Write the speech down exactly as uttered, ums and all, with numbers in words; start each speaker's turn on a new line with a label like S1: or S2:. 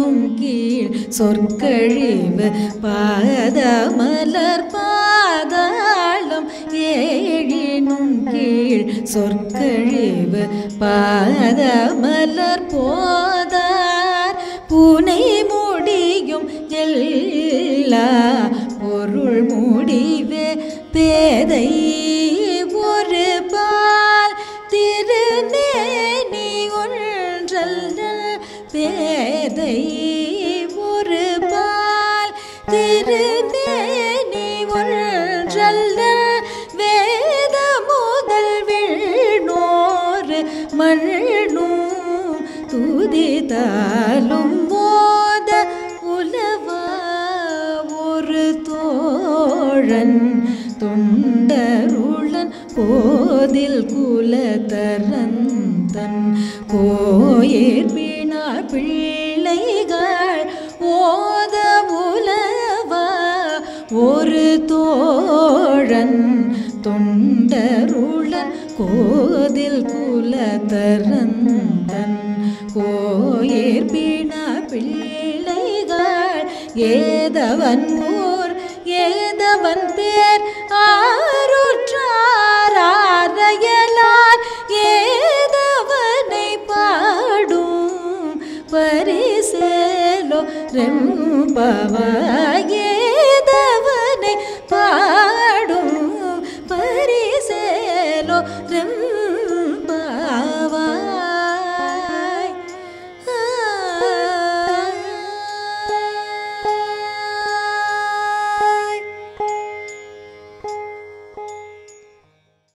S1: ஏழினும் கீழ் சொற்கழிவு பாதமலர் பாதாளம் ஏழினும் கீழ் சொற்கழிவு பாதமலர் போதார் பூனை முடியும் எல்லா பொருள் முடிவே பேதை ஒரு பால் திருநேனி ஒன்றல்ல பேதை ஒரு பால் திருநேனி ஒன்றல்ல வேத முதல் விண்ணோர் மண்ணும் துதித்தாலும் போத உலவா ஒரு தோழன் தொண்டருளன் கோதில் குலதரந்தன் கோயிற்பினா பிள்ளைகள் ஓத உலவா ஒரு தோழன் தொண்டருளன் கோதில் குலதரந்தன் கோயிற்பினா பிள்ளைகள் ஏதவன் ஊர் ஏதவன் பேர் ஆருற்றாரையலார் ஏதவனை பாடும் பரிசேலோ ரெம்பவாய் ஏதவனை பாடும் பரிசேலோ ரெம்ப